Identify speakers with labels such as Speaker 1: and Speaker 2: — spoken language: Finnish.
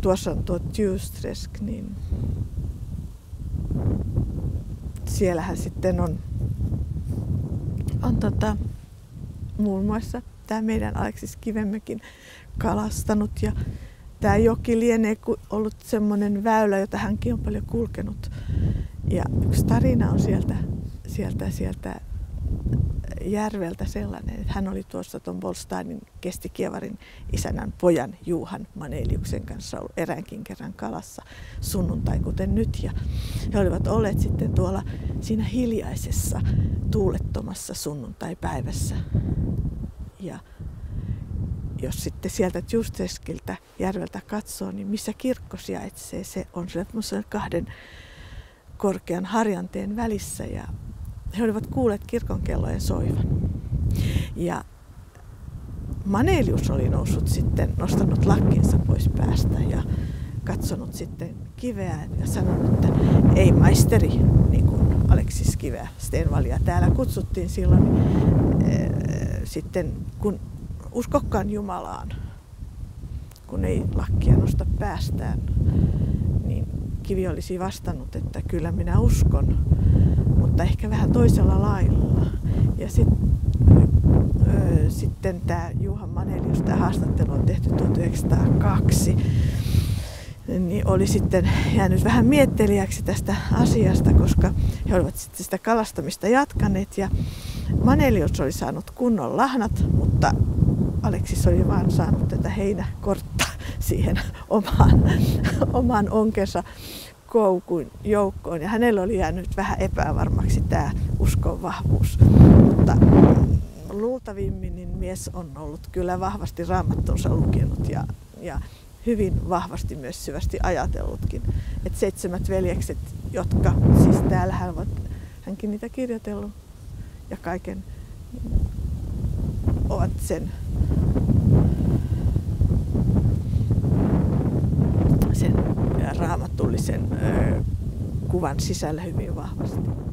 Speaker 1: tuossa on tuo Tjusträsk, niin siellähän sitten on muun muassa tämä meidän Aleksis Kivemäkin kalastanut ja tämä joki lienee ollut semmoinen väylä, jota hänkin on paljon kulkenut. Ja yksi tarina on sieltä järveltä sellainen, että hän oli tuossa tuon Bolsteinin Kestikievarin isännän pojan Juhan Maneliuksen kanssa ollut eräänkin kerran kalassa sunnuntai kuten nyt. Ja he olivat olleet sitten tuolla siinä hiljaisessa tuulettomassa sunnuntaipäivässä. Ja jos sitten sieltä Tjusträskiltä järveltä katsoo, niin missä kirkko sijaitsee, se on semmoisen 2 korkean harjanteen välissä ja he olivat kuulleet kirkonkellojen soivan. Ja Manelius oli nostanut lakkinsa pois päästä ja katsonut sitten kiveä ja sanonut, että ei maisteri, niin kuin Aleksis Kiveä Stenvallia täällä kutsuttiin silloin, sitten kun uskokkaan Jumalaan, kun ei lakkia nosta päästään, niin Kivi olisi vastannut, että kyllä minä uskon, mutta ehkä vähän toisella lailla. Ja sitten tämä Juhan Manelius, tämä haastattelu on tehty 1902, niin oli sitten jäänyt vähän miettelijäksi tästä asiasta, koska he olivat sitten sitä kalastamista jatkaneet ja Manelius oli saanut kunnon lahnat, mutta Aleksis oli vaan saanut tätä heinäkortta siihen oman onkensa koukun joukkoon ja hänellä oli jäänyt vähän epävarmaksi tämä uskon vahvuus. Mutta luultavimmin niin mies on ollut kyllä vahvasti Raamattunsa lukenut ja hyvin vahvasti myös syvästi ajatellutkin. Että 7 veljekset, jotka siis täällähän ovat hänkin niitä kirjoitellut ja kaiken ovat sen raamatullisen kuvan sisällä hyvin vahvasti.